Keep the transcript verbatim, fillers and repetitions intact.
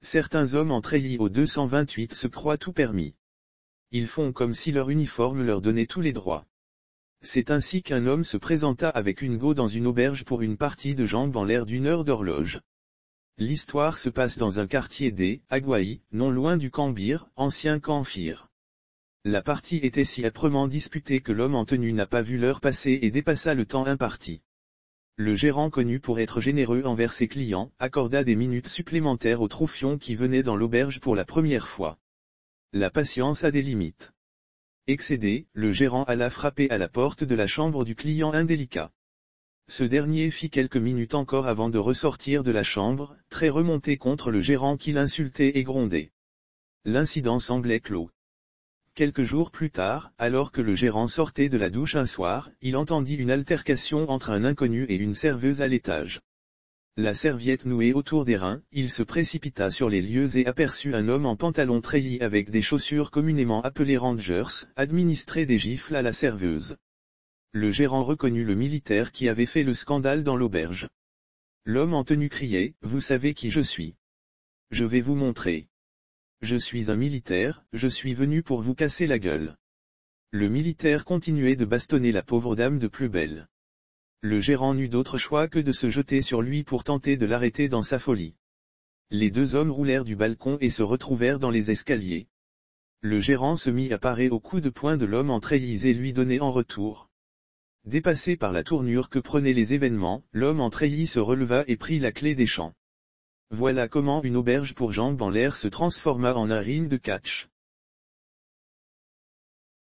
Certains hommes en treillis au deux cent vingt-huit se croient tout permis. Ils font comme si leur uniforme leur donnait tous les droits. C'est ainsi qu'un homme se présenta avec une go dans une auberge pour une partie de jambes en l'air d'une heure d'horloge. L'histoire se passe dans un quartier des Aguaï, non loin du Cambir, ancien Camphire. La partie était si âprement disputée que l'homme en tenue n'a pas vu l'heure passer et dépassa le temps imparti. Le gérant, connu pour être généreux envers ses clients, accorda des minutes supplémentaires aux troufions qui venaient dans l'auberge pour la première fois. La patience a des limites. Excédé, le gérant alla frapper à la porte de la chambre du client indélicat. Ce dernier fit quelques minutes encore avant de ressortir de la chambre, très remonté contre le gérant qui l'insultait et grondait. L'incident semblait clos. Quelques jours plus tard, alors que le gérant sortait de la douche un soir, il entendit une altercation entre un inconnu et une serveuse à l'étage. La serviette nouée autour des reins, il se précipita sur les lieux et aperçut un homme en pantalon treillis avec des chaussures communément appelées rangers, administrer des gifles à la serveuse. Le gérant reconnut le militaire qui avait fait le scandale dans l'auberge. L'homme en tenue criait, « Vous savez qui je suis. Je vais vous montrer. Je suis un militaire, je suis venu pour vous casser la gueule. » Le militaire continuait de bastonner la pauvre dame de plus belle. Le gérant n'eut d'autre choix que de se jeter sur lui pour tenter de l'arrêter dans sa folie. Les deux hommes roulèrent du balcon et se retrouvèrent dans les escaliers. Le gérant se mit à parer au coup de poing de l'homme en treillis et lui donnait en retour. Dépassé par la tournure que prenaient les événements, l'homme en treillis se releva et prit la clé des champs. Voilà comment une auberge pour jambes en l'air se transforma en un ring de catch.